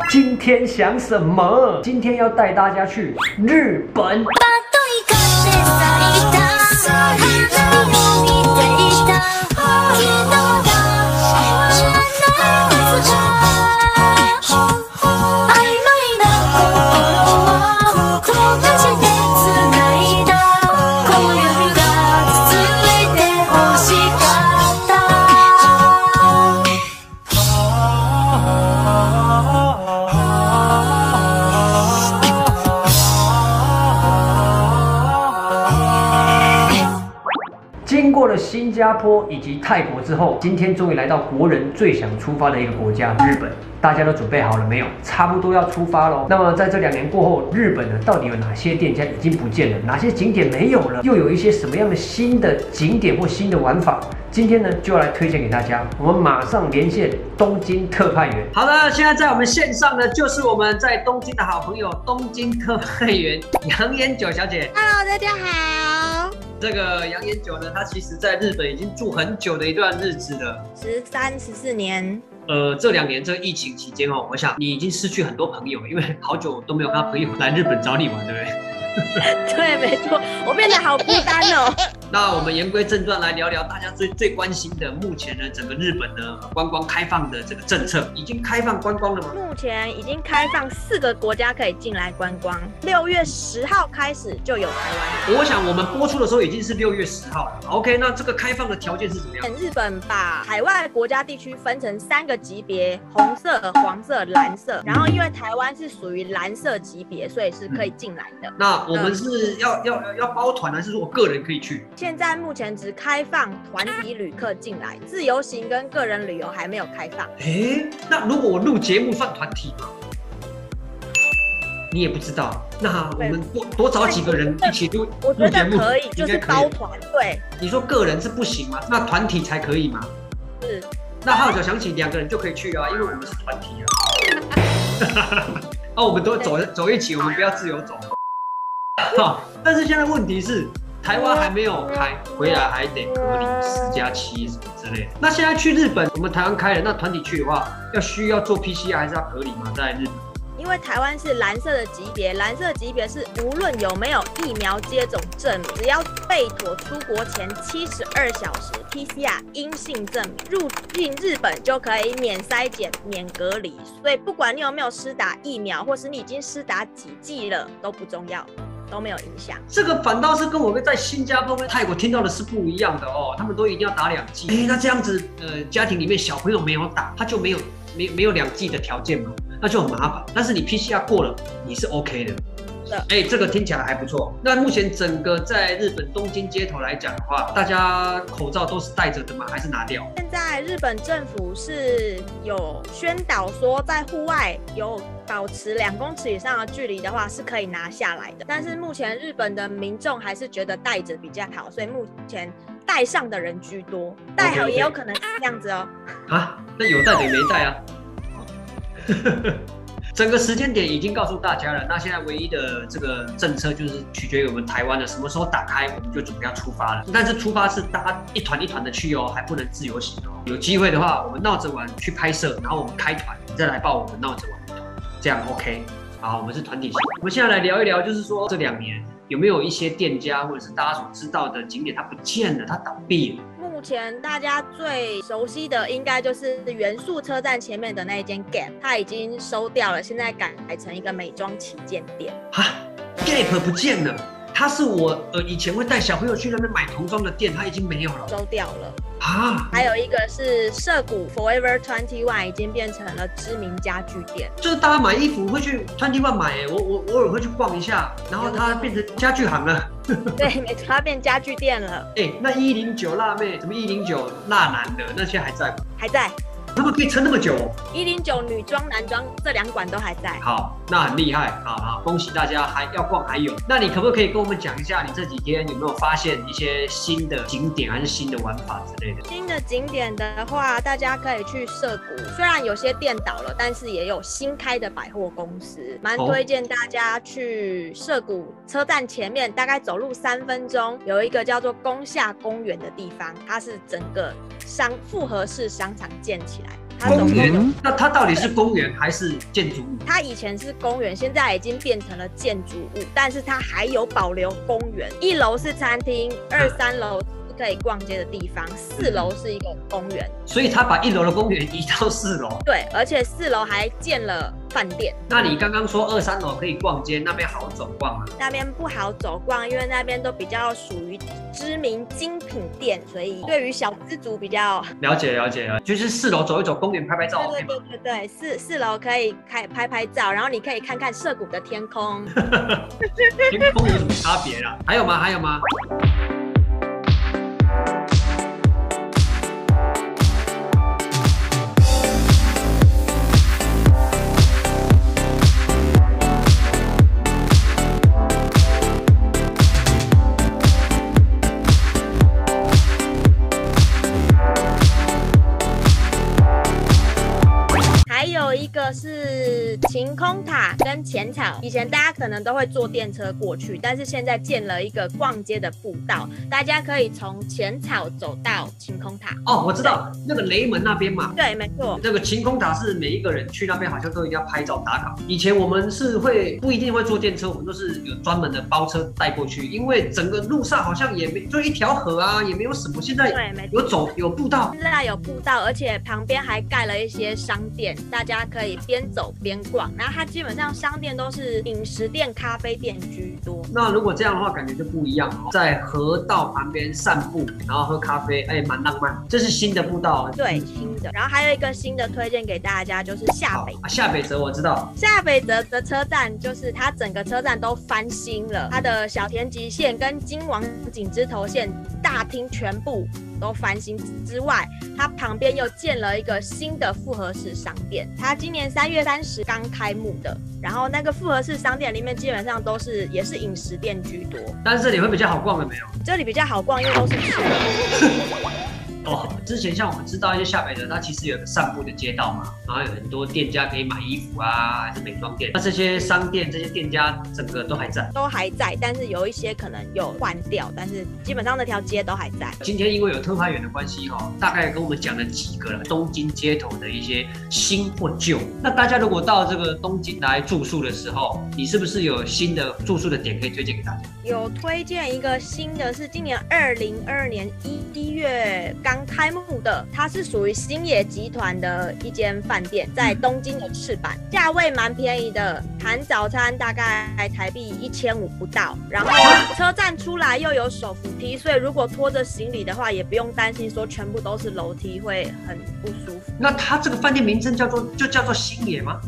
今天想什么？今天要带大家去日本。经过了新加坡以及泰国之后，今天终于来到国人最想出发的一个国家——日本。大家都准备好了没有？差不多要出发喽。那么在这2年过后，日本呢到底有哪些店家已经不见了？哪些景点没有了？又有一些什么样的新的景点或新的玩法？今天呢就要来推荐给大家。我们马上连线东京特派员。好的，现在在我们线上的就是我们在东京的好朋友东京特派员杨烟九小姐。 Hello， 大家好。 这个杨烟九呢，她其实在日本已经住很久的一段日子了 ，13、14年。 这2年这个疫情期间哦，我想你已经失去很多朋友，因为好久都没有看到朋友来日本找你玩，对不对？ 对，没错，我变得好孤单哦。 那我们言归正传，来聊聊大家最关心的，目前呢整个日本的观光开放的这个政策，已经开放观光了吗？ 目前已经开放4个国家可以进来观光，6月10号开始就有台湾了。 我想我们播出的时候已经是6月10号了。OK， 那这个开放的条件是怎么样？ 日本把海外国家地区分成3个级别：红色、黄色、蓝色。然后因为台湾是属于蓝色级别，所以是可以进来的。 那我们是要包团，还是说我个人可以去？ 现在目前只开放团体旅客进来，自由行跟个人旅游还没有开放。 那如果我录节目算团体吗？你也不知道，那我们多找几个人一起录节目， 我觉得可以，就是包团。对， 你说个人是不行吗？那团体才可以吗？ 是。 那号角响起，2个人就可以去啊，因为我们是团体啊。我们都走一起，我们不要自由走。好，但是现在问题是，台湾还没有开，回来还得隔离10+7什么之类的。那现在去日本，我们台湾开了，那团体去的话，需要做 PCR 还是要隔离吗？在日本？ 因为台湾是蓝色的级别，蓝色级别是无论有没有疫苗接种证明，只要备妥出国前72小时 PCR 阴性证明，入境日本就可以免筛检、免隔离。所以不管你有没有施打疫苗，或是你已经施打几剂了，都不重要。都没有影响，这个反倒是跟我在新加坡跟泰国听到的是不一样的哦。他们都一定要打2剂。那这样子，家庭里面小朋友没有打，他就没有2剂的条件嘛，那就很麻烦。但是你 PCR 过了，你是 OK 的。这个听起来还不错。那目前整个在日本东京街头来讲的话，大家口罩都是戴着的吗？还是拿掉？ 现在日本政府是有宣导说，在户外有保持2公尺以上的距离的话，是可以拿下来的。但是目前日本的民众还是觉得戴着比较好，所以目前戴上的人居多，戴好也有可能是这样子哦。 那有戴的也没戴啊。整个时间点已经告诉大家了，那现在唯一的这个政策就是取决于我们台湾的什么时候打开，我们就准备要出发了。但是出发是大家一团一团的去哦，还不能自由行哦。有机会的话，我们闹着玩去拍摄，然后我们开团，你再来报我们闹着玩的团，这样 OK。好，我们是团体行。我们现在来聊一聊，就是说这2年有没有一些店家或者是大家所知道的景点它不见了，它倒闭了。 目前大家最熟悉的应该就是元素车站前面的那一间 Gap， 它已经收掉了，现在改成一个美妆旗舰店。 Gap 不见了，它是我以前会带小朋友去那边买童装的店，它已经没有了， 收掉了。还有一个是涩谷 Forever 21，已经变成了知名家具店。 就是大家买衣服会去21买，我偶尔会去逛一下，然后它变成家具行了。 对，没错，它变家具店了。 那109辣妹，什么109辣男的，那些还在吗？ 还在。 他们可以撑那么久哦。 109女装、男装这2馆都还在。 好，那很厉害，好，恭喜大家，还要逛还有。那你可不可以跟我们讲一下，你这几天有没有发现一些新的景点还是新的玩法之类的？ 新的景点的话，大家可以去涩谷，虽然有些店倒了，但是也有新开的百货公司，蛮推荐大家去涩谷车站前面，大概走路3分钟，有一个叫做宫下公园的地方，它是整个复合式商场建起来。 它总共有。 那它到底是公园还是建筑物？ 它以前是公园，现在已经变成了建筑物，但是它还有保留公园。1楼是餐厅，2、3楼可以逛街的地方，4楼是一个公园。 所以他把1楼的公园移到4楼。 对，而且4楼还建了饭店。 那你刚刚说2、3楼可以逛街，那边好走逛吗？ 那边不好走逛，因为那边都比较属于知名精品店，所以对于小资族比较了解，就是4楼走一走，公园拍拍照。 对，四楼可以拍拍照，然后你可以看看涩谷的天空。 天空有什么差别啦？还有吗？ 一个是晴空塔跟浅草，以前大家可能都会坐电车过去，但是现在建了一个逛街的步道，大家可以从浅草走到晴空塔。 哦，我知道那个雷门那边嘛。 对，没错。 这个晴空塔是每一个人去那边好像都一定要拍照打卡。以前我们是不一定会坐电车，我们都是有专门的包车带过去，因为整个路上好像也没就一条河啊，也没有什么。现在有步道， 现在有步道，而且旁边还盖了一些商店，大家可以边走边逛。然后它基本上商店都是饮食店、咖啡店居多。 那如果这样的话，感觉就不一样哦，在河道旁边散步，然后喝咖啡，哎，蛮浪漫。这是新的步道， 对，新的。然后还有一个新的推荐给大家，就是下北下北泽，我知道。 下北泽的车站就是它整个车站都翻新了，它的小田急线跟金王井之头线大厅全部都翻新之外，它旁边又建了一个新的复合式商店，它今年3月30刚开幕的。然后那个复合式商店里面基本上也是饮食店居多， 但是这里会比较好逛的没有？ 这里比较好逛，因为都是吃的。 哦，之前像我们知道一些下北泽，它其实有个散步的街道嘛，然后有很多店家可以买衣服啊，还是美妆店。那这些商店、这些店家整个都还在， 但是有一些可能有换掉，但是基本上那条街都还在。 今天因为有特派员的关系大概跟我们讲了几个了东京街头的一些新或旧。那大家如果到这个东京来住宿的时候，你是不是有新的住宿的点可以推荐给大家？ 有推荐一个新的，是今年2022年1月刚开幕的，它是属于星野集团的一间饭店，在东京的赤坂，价位蛮便宜的，含早餐大概台币1500不到，然后车站出来又有手扶梯，所以如果拖着行李的话，也不用担心说全部都是楼梯会很不舒服。 那它这个饭店名称叫做星野吗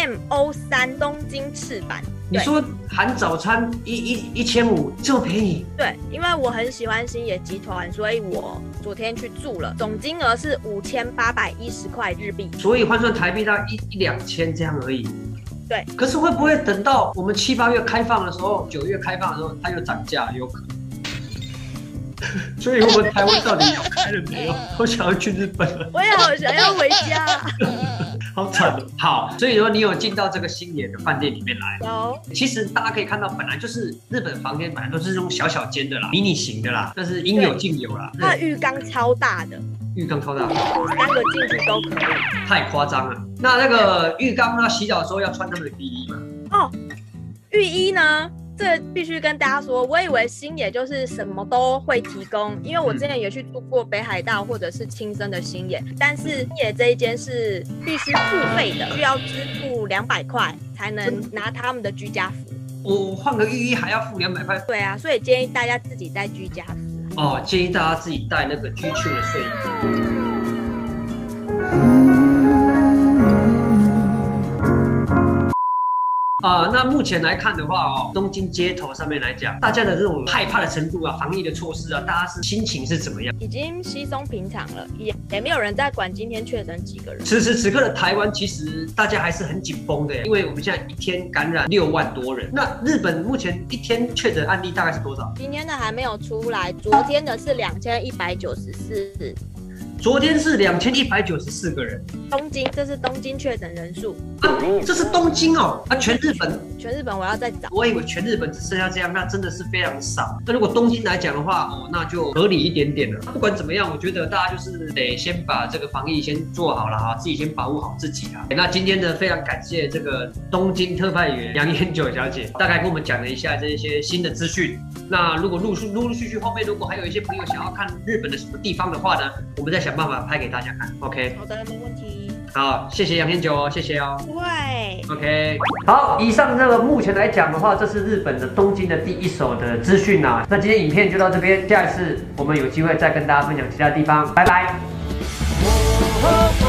？OMO3东京赤坂。 你说含早餐1500这么便宜？ 对，因为我很喜欢星野集团，所以我昨天去住了，总金额是5810块日币， 所以换算台币大概1、2千这样而已。 对， 可是会不会等到我们7、8月开放的时候，9月开放的时候，它又涨价？有可能。所以我们台湾到底要开了没有？我想要去日本了， 我也好想要回家。 好惨哦！好，所以说你有进到这个星野的饭店里面来？ 有。 其实大家可以看到，本来就是日本房间，本来都是这种小小间的啦，迷你型的啦，但是应有尽有啦。 它的浴缸超大的， 浴缸超大 ，3个进去都可以。 太夸张了。那个浴缸呢？洗澡的时候要穿他们的浴衣吗？ 哦，浴衣呢？这必须跟大家说，我以为星野就是什么都会提供，因为我之前也去住过北海道或者是青森的星野，但是星野这一间是必须付费的，需要支付200块才能拿他们的居家服。 我换个浴衣还要付200块？ 对啊，所以建议大家自己带居家服。 哦，建议大家自己带那个居秋的睡衣。那目前来看的话东京街头上面来讲，大家的这种害怕的程度啊，防疫的措施啊，大家心情是怎么样？ 已经稀松平常了，也没有人在管今天确诊几个人。 此时此刻的台湾，其实大家还是很紧绷的，因为我们现在一天感染6万多人。那日本目前一天确诊案例大概是多少？ 今天的还没有出来，昨天的是2194。 昨天是2194个人。 东京，这是东京确诊人数。 这是东京哦。全日本全日本我要再找。 我以为全日本只剩下这样，那真的是非常少。那如果东京来讲的话，那就合理一点点了。不管怎么样，我觉得大家就是得先把这个防疫先做好了哈，自己先保护好自己啦。那今天呢，非常感谢这个东京特派员杨彦九小姐，大概跟我们讲了一下这一些新的资讯。那如果陆续后面如果还有一些朋友想要看日本的什么地方的话呢，我们再想办法拍给大家看。OK， 好的，没问题。 好，谢谢杨彦九哦，谢谢哦。 不会。 OK， 好，以上这个目前来讲的话，这是日本的东京的第一手的资讯啊。那今天影片就到这边，下一次我们有机会再跟大家分享其他地方，拜拜。